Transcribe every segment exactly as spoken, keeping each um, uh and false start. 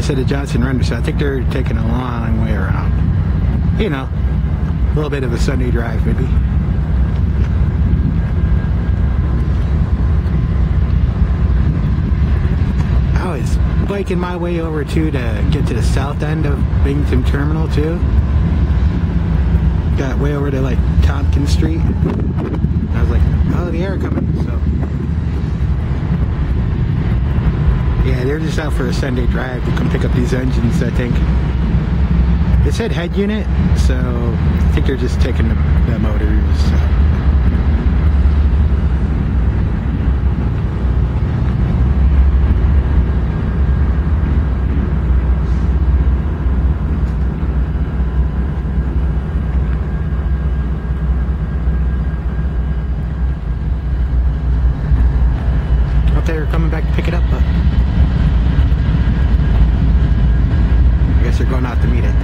instead of Johnson Run, so I think they're taking a long way around. You know, a little bit of a Sunday drive, maybe. I was biking my way over too to get to the south end of Binghamton Terminal too. Got way over to like Tompkins Street. I was like, oh, the air coming. So yeah, they're just out for a Sunday drive to come pick up these engines, I think. It said head unit, so I think they're just taking the, the motors. So. They were coming back to pick it up, but I guess they're going out to meet it.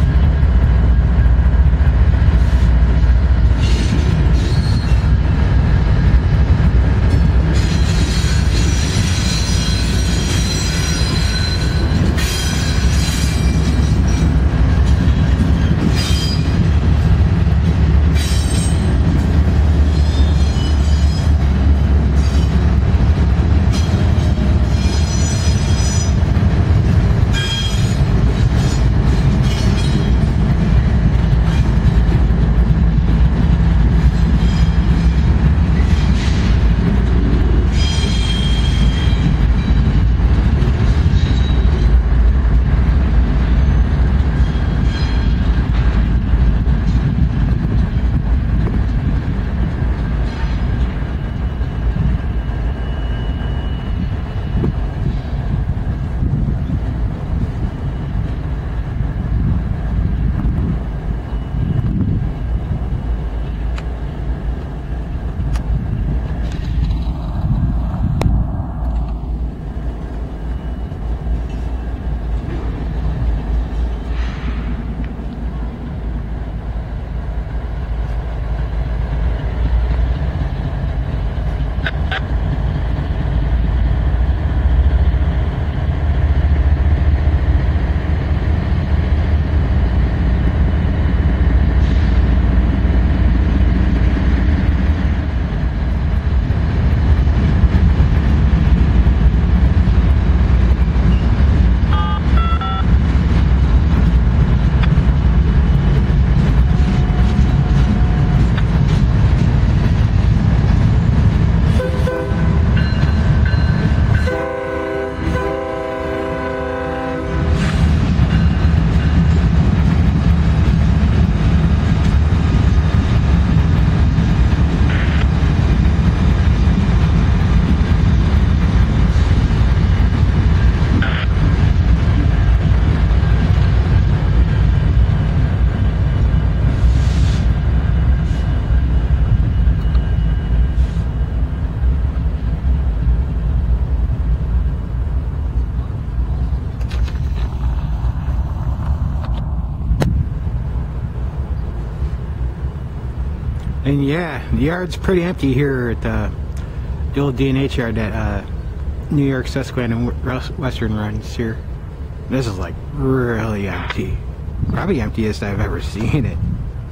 And yeah, the yard's pretty empty here at the, the old D and H yard that uh, New York Susquehanna and Western runs here. This is like really empty. Probably emptiest I've ever seen it.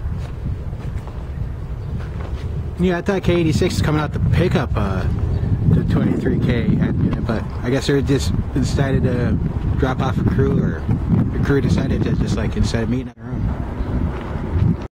Yeah, I thought K eighty-six is coming out to pick up uh, the twenty-three K head unit, but I guess they just decided to drop off a crew, or the crew decided to just like instead of meeting on their own.